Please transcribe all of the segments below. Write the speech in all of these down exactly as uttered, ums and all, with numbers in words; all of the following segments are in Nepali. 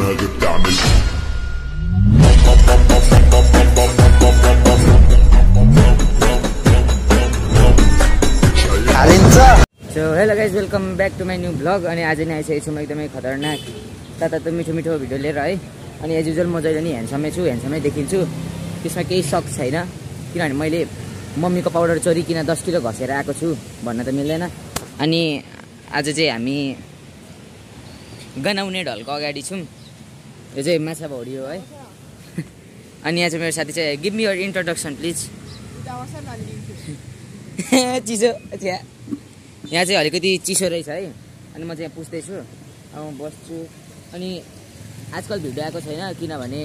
So hello guys welcome back to my new blog. अनि आज नै आइसकेको छु म एकदमै खतरनाक तातो मिठो मिठो भिडियो लिएर है। अनि एज युजुअल म जहिले नि ह्यान्डसमै छु, ह्यान्डसमै देखिन्छु, त्यसमा केही सक छैन। किनभने मैले मम्मीको पाउडर चोरिकन दस किलो घसेर आएको छु भन्न त मिल्दैन। अनि आज चाहिँ हामी गनाउने ढलको अगाडि छौँ। यो चाहिँ माछा भौडी हो है। अनि यहाँ चाहिँ मेरो साथी चाहिँ give me your introduction please. चिसो चिया यहाँ चाहिँ अलिकति चिसो रहेछ है। अनि म चाहिँ यहाँ पुस्दैछु, अब म बस्छु। अनि आजकल भिडियो आएको छैन किनभने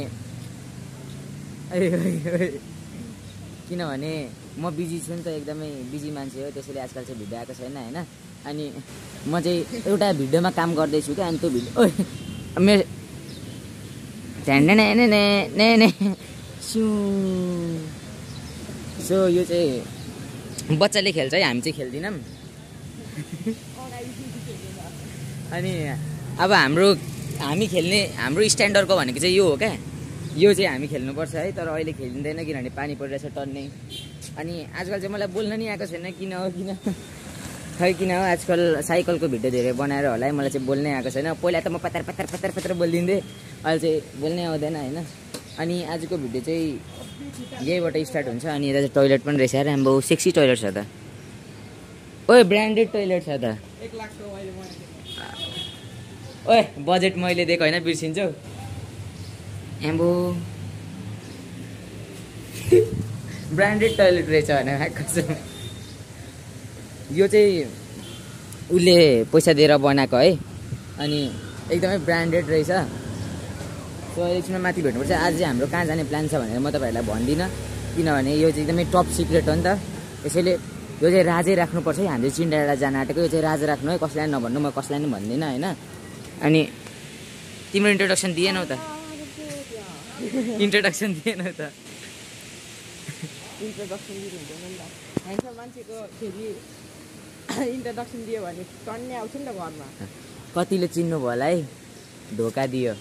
किनभने म बिजी छु नि त, एकदमै बिजी मान्छे हो, त्यसैले आजकल चाहिँ भिडियो आएको छैन होइन। अनि म चाहिँ एउटा भिडियोमा काम गर्दैछु क्या। अनि त्यो भिडियो मेरो झ्यान्डे नै नै नै नै सु सो यो चाहिँ बच्चाले खेल्छ है, हामी चाहिँ खेल्दैनौँ। अनि अब हाम्रो हामी खेल्ने हाम्रो स्ट्यान्डर्डको भनेको चाहिँ यो हो क्या, यो चाहिँ हामी खेल्नुपर्छ है। तर अहिले खेलिँदैन किनभने पानी परिरहेछ टन्नै। अनि आजकल चाहिँ मलाई बोल्न नि आएको छैन, किन हो किन खै किन हो। आजकल साइकलको भिडियो धेरै बनाएर होला है, मलाई चाहिँ बोल्नै आएको छैन। पहिला त म पतार पतार पतार पतार बोलिदिँदै, अहिले चाहिँ बोल्नै आउँदैन होइन। अनि आजको भिडियो चाहिँ यहीबाट स्टार्ट हुन्छ। अनि यता चाहिँ टोइलेट पनि रहेछ, राम्रो सेक्सी टोइलेट छ त। ओए ब्रान्डेड टोइलेट छ त। ओए बजेट मैले दिएको होइन, बिर्सिन्छौ एम्बो। ब्रान्डेड टोइलेट रहेछ भने कसम। यो चाहिँ उसले पैसा दिएर बनाएको है। अनि एकदमै ब्रान्डेड रहेछ। सो एकछिनमा माथि भेट्नुपर्छ। आज चाहिँ हाम्रो कहाँ जाने प्लान छ भनेर म तपाईँहरूलाई भन्दिनँ, किनभने यो चाहिँ एकदमै टप सिक्रेट हो नि त। त्यसैले यो चाहिँ राजै राख्नुपर्छ है। हामीले चिन्डाडा जान आँटेको, यो चाहिँ राज राख्नु है, कसैलाई नभन्नु, म कसैलाई पनि भन्दिनँ होइन। अनि तिम्रो इन्ट्रोडक्सन दिएनौ त, इन्ट्रोडक्सन दिएनौ त। इन्ट्रोडक्सन दिनु हुँदैन नि त, ह्यान्डसम मान्छेको फेरि इन्ट्रोडक्सन दियो भने टन्ने आउँछ नि त घरमा। कतिले चिन्नु भयो होला है, धोका दियो।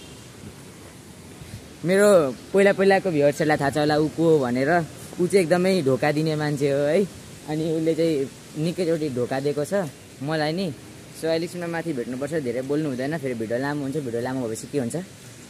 मेरो पहिला पहिलाको भ्युअर्सहरूलाई थाहा छ होला ऊ को हो भनेर। ऊ चाहिँ एकदमै धोका दिने मान्छे हो है। अनि उसले चाहिँ निकैचोटि धोका दिएको छ मलाई नि। सो अहिलेसम्म माथि भेट्नुपर्छ, धेरै बोल्नु हुँदैन, फेरि भिडियो लामो हुन्छ। भिडियो लामो भएपछि के हुन्छ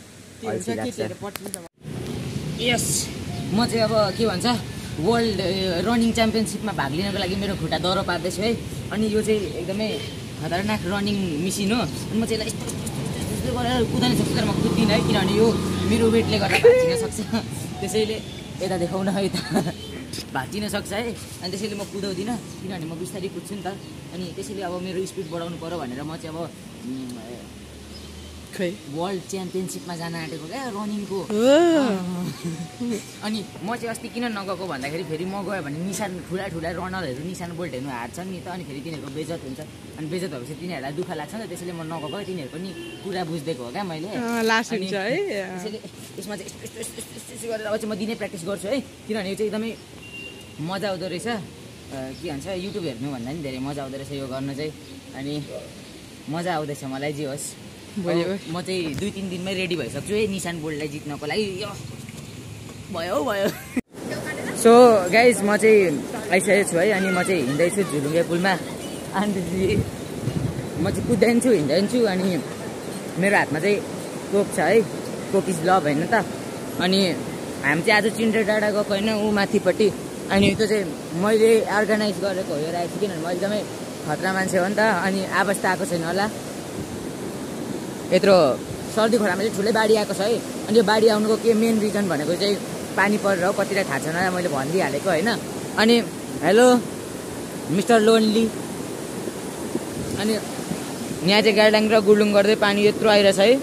यस। म चाहिँ अब के भन्छ वर्ल्ड रनिङ च्याम्पियनसिपमा भाग लिनको लागि मेरो खुट्टा दह्रो पार्दैछु है। अनि यो चाहिँ एकदमै खतरनाक रनिङ मिसिन हो। अनि म चाहिँ यसलाई यस्तो यस्तो गरेर कुदाउन सक्छु, तर म कुद्दिनँ है, किनभने यो मेरो वेटले गर्दा भाँचिन सक्छ। त्यसैले यता देखाउन यता भाँचिन सक्छ है। अनि त्यसैले म कुदाउँदिनँ, किनभने म बिस्तारै कुद्छु नि त। अनि त्यसैले अब मेरो स्पिड बढाउनु पऱ्यो भनेर म चाहिँ अब खै वर्ल्ड च्याम्पियनसिपमा जान आँटेको क्या रनिङको। अनि म चाहिँ अस्ति किन नगएको भन्दाखेरि फेरि म गयो भने निशान ठुला ठुला रनरहरू निशान बोल्ट हेर्नु हार्छन् नि त। अनि फेरि तिनीहरूको बेजत हुन्छ। अनि बेजत भएपछि तिनीहरूलाई दुःख लाग्छ नि त। त्यसैले म नगएको, तिनीहरूको नि कुरा बुझिदिएको हो क्या मैले। त्यसैले यसमा चाहिँ यस्तो यस्तो यस्तो यस्तो गरेर अब चाहिँ म दिनै प्र्याक्टिस गर्छु है। किनभने यो चाहिँ एकदमै मजा आउँदो रहेछ। के भन्छ युट्युब हेर्नुभन्दा नि धेरै मजा आउँदो रहेछ यो गर्न चाहिँ। अनि मजा आउँदैछ मलाई जे होस्। म चाहिँ दुई तिन दिनमै रेडी भइसक्छु है निशान बोल्टलाई जित्नको लागि। यो भयो भयो। सो गाइज म चाहिँ आइसकेको छु है। अनि म चाहिँ हिँड्दैछु झुलुङ्गे पुलमा। अनि म चाहिँ कुदाइन्छु हिँड्दैछु। अनि मेरो हातमा चाहिँ कोक छ है, कोक इज लभ होइन त। अनि हामी चाहिँ आज चिन्डे डाँडा गएको होइन, ऊ माथिपट्टि। अनि त्यो चाहिँ मैले अर्गनाइज गरेको हो यो राइड, किनभने म एकदमै खतरा मान्छे हो नि त। अनि आवाज त आएको छैन होला, यत्रो सर्दी खोलामा चाहिँ ठुलै बाढी आएको छ है। अनि यो बाढी आउनुको के मेन रिजन भनेको चाहिँ पानी परेर हो, कतिलाई थाहा छैन, मैले भनिदिइहालेको होइन। अनि हेलो मिस्टर लोन्ली। अनि यहाँ चाहिँ गाडलाङ र गुडलुङ गर्दै पानी यत्रो आइरहेछ है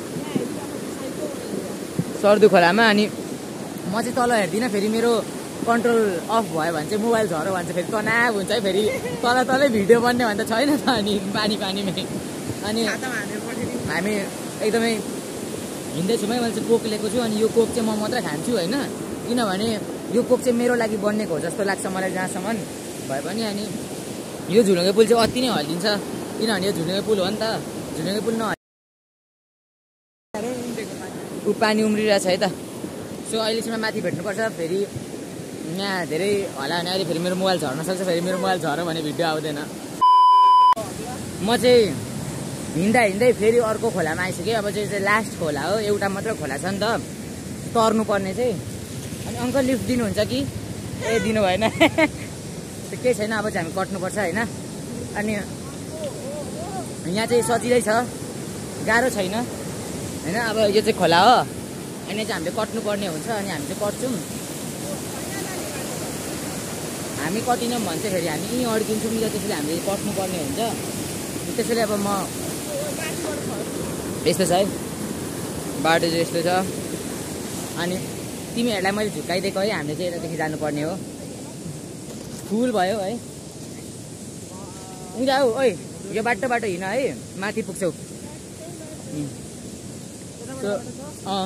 सर्दी खोलामा। अनि म चाहिँ तल हेर्दिनँ, फेरि मेरो कन्ट्रोल अफ भयो भने चाहिँ मोबाइल झऱ्यो भने चाहिँ फेरि तनाव हुन्छ है। फेरि तल तलै भिडियो बन्ने भने त छैन त। अनि पानी पानीमै अनि हामी एकदमै हिँड्दैछौँ है। मैले चाहिँ कोक लिएको छु। अनि यो कोक चाहिँ म मात्रै खान्छु होइन, किनभने यो कोक चाहिँ मेरो लागि बनिएको हो जस्तो लाग्छ मलाई जहाँसम्म भए पनि। अनि यो झुलुङ्गे पुल चाहिँ अति नै हल्लिन्छ, किनभने यो झुलुङ्गे पुल हो नि त। झुलुङ्गे पुल न ऊ पानी उम्रिरहेछ है त। सो अहिलेसम्म माथि भेट्नुपर्छ, फेरि यहाँ धेरै होला भने अहिले फेरि मेरो मोबाइल झर्न सक्छ, फेरि मेरो मोबाइल झर्यो भने भिडियो आउँदैन। म चाहिँ हिँड्दा हिँड्दै फेरि अर्को खोलामा आइसकेँ। अब चाहिँ चाहिँ लास्ट खोला हो, एउटा मात्र खोला छ नि त तर्नु पर्ने चाहिँ। अनि अङ्कल लिफ्ट दिनुहुन्छ कि? ए दिनु भएन। त्यो केही छैन, अब चाहिँ हामी कट्नुपर्छ होइन। अनि यहाँ चाहिँ सजिलै छ, गाह्रो छैन होइन। अब यो चाहिँ खोला हो, अनि चाहिँ हामीले कट्नुपर्ने हुन्छ। अनि हामी चाहिँ कट्छौँ। हामी कटिनौँ भने चाहिँ फेरि हामी यहीँ अड्किन्छौँ नि त, त्यसैले हामीले कट्नुपर्ने हुन्छ। त्यसैले अब म यस्तो छ है बाटो चाहिँ यस्तो छ। अनि तिमीहरूलाई मैले झुक्काइदिएको है, हामीले चाहिँ यतादेखि जानुपर्ने हो। फुल भयो है, उता हौ ओइ यो बाटो बाटो हिँड है, माथि पुग्छौ। अँ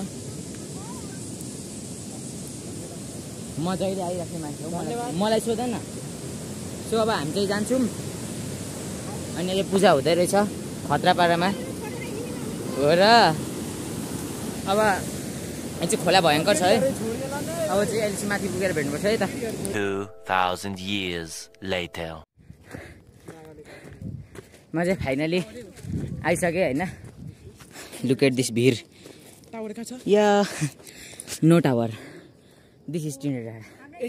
म जहिले आइराख्ने मान्छे हो, मलाई मलाई सोध न। सो अब हामी चाहिँ जान्छौँ। अनि अहिले पूजा हुँदै रहेछ खतरापाडामा हो र। अब यहाँ चाहिँ खोला भयङ्कर छ है। अब चाहिँ अहिले चाहिँ माथि पुगेर भेट्नुपर्छ है त। two thousand years later. म चाहिँ फाइनली आइसकेँ होइन। Look at this view. या no tower, this is Chindanda.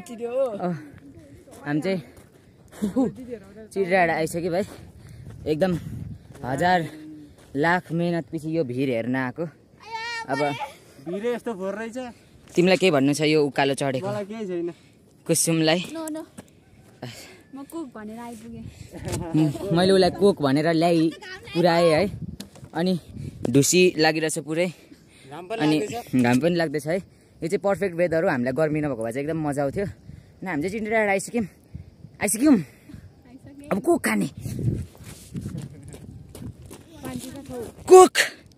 हामी चाहिँ चिन्डाँडा आइसक्यो भाइ। एकदम हजार लाख मेहनत पछि यो भिर हेर्न आएको। अब भिर यस्तो फोहोर रहेछ। तिमीलाई के भन्नु छ यो उकालो चढेको? मलाई केही छैन। कुसुमलाई म कुक भनेर आइपुगेँ। मैले उसलाई कोक भनेर ल्याइ पुऱ्याएँ है। अनि ढुसी लागिरहेछ पुरै, अनि घाम पनि लाग्दैछ है। यो चाहिँ पर्फेक्ट वेदर हो, हामीलाई गर्मी नभएको भए चाहिँ एकदम मजा आउँथ्यो। अनि हामी चाहिँ चिन्डाँडा आइसक्यौँ आइसक्यौँ अब कोक खाने। कोक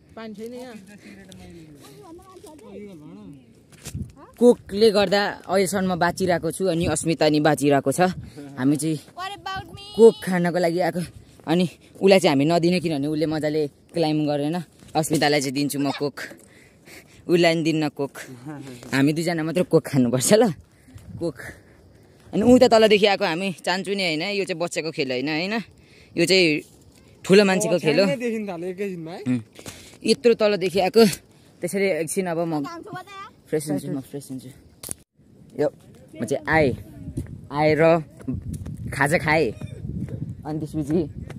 कोकले गर्दा अहिलेसम्म बाँचिरहेको छु, अनि अस्मिता नि बाँचिरहेको छ। हामी चाहिँ कोक खानको लागि आएको। अनि उसलाई चाहिँ हामी नदिने, किनभने उसले मजाले क्लाइम गरेन। अस्मितालाई चाहिँ दिन्छु म कोक, उसलाई पनि दिन्न कोक। हामी दुईजना मात्र कोक खानुपर्छ ल, कोक। अनि ऊ त तलदेखि आएको, हामी चाहन्छु नि होइन। यो चाहिँ बच्चाको खेल होइन होइन, यो चाहिँ ठुलो मान्छेको खेल हो। यत्रो तलदेखि आएको, त्यसरी एकछिन अब म फ्रेस हुन्छु, म फ्रेस हुन्छु। यो म चाहिँ आएँ आएर खाजा खाएँ। अनि त्यसपछि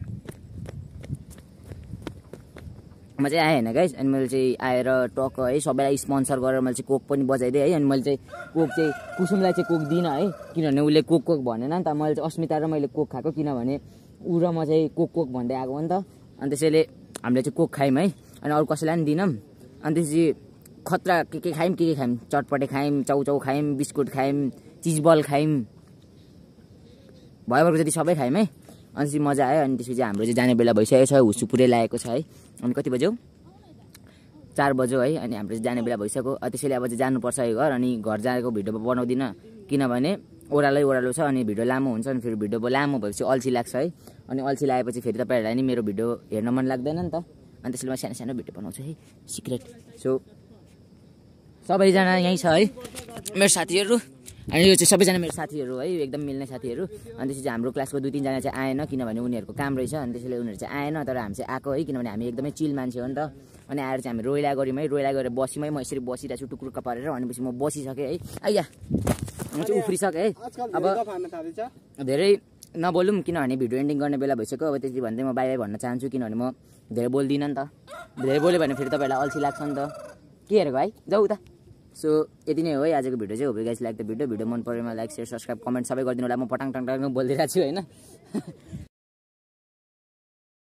म चाहिँ आएँ होइन गाइस। अनि मैले चाहिँ आएर टक्क है सबैलाई स्पोन्सर गरेर मैले चाहिँ कोक पनि बजाइदिएँ है। अनि मैले चाहिँ कोक चाहिँ कुसुमलाई चाहिँ कोक दिइनँ है, किनभने उसले कोक कोक भनेन नि त। मैले चाहिँ अस्मिता र मैले कोक खाएको, किनभने ऊ र म चाहिँ कोक कोक भन्दै आएको हो नि त। अनि त्यसैले हामीले चाहिँ कोक खायौँ है। अनि अरू कसैलाई पनि दिनौँ। अनि त्यसपछि खतरा के के खायौँ, के के खायौँ, चटपटे खायौँ, चाउचाउ खायौँ, बिस्कुट खायौँ, चिज बल खायौँ, भयोभरको जति सबै खायौँ है। अनि त्यसपछि मजा आयो। अनि त्यसपछि हाम्रो चाहिँ जाने बेला भइसकेको छ, हुस्सु पुरै लागेको छ है। अनि कति बज्यो? चार बज्यो है। अनि हाम्रो चाहिँ जाने बेला भइसक्यो। त्यसैले अब चाहिँ जानुपर्छ है घर। अनि घर जाएको भिडियो बनाउँदिनँ, किनभने ओह्रालै ओह्रालो छ। अनि भिडियो लामो हुन्छ, अनि फेरि भिडियो लामो भएपछि अल्छी लाग्छ है। अनि अल्छी लागेपछि फेरि तपाईँहरूलाई नि मेरो भिडियो हेर्न मन लाग्दैन नि त। अनि त्यसैले म सानो सानो भिडियो बनाउँछु है, सिक्रेट। सो सबैजना यहीँ छ है मेरो साथीहरू। अनि यो चाहिँ सबैजना मेरो साथीहरू है, एकदम मिल्ने साथीहरू। अनि त्यसपछि हाम्रो क्लासको दुई तिनजना चाहिँ आएन, किनभने उनीहरूको काम रहेछ। अनि त्यसैले उनीहरू चाहिँ आएन, तर हामी चाहिँ आएको है, किनभने हामी एकदमै चिल मान्छे हो नि त। अनि आएर चाहिँ हामी रोइला गऱ्यौँ है। रोइला गरेर बस्यौँ है। म यसरी बसिरहेको छु टुक्रुक्क पारेर। अनि पछि म बसिसकेँ है। आइया म चाहिँ उफ्रिसकेँ है। अब धेरै नबोलौँ, किनभने भिडियो एन्डिङ गर्ने बेला भइसक्यो। अब त्यति भन्दै म बाई बाई भन्न चाहन्छु, किनभने म धेरै बोल्दिनँ नि त। धेरै बोल्यो भने फेरि तपाईँहरूलाई अल्छी लाग्छ नि त। के हेरेको भाइ, जाऊ त। सो यति नै हो है आजको भिडियो चाहिँ। Hope guys like the video video मन परेमा लाइक शेयर सब्सक्राइब कमेन्ट सबै गरिदिनु होला। म पटाङ टाङ टाङ बोलिदिरहेको छु होइन।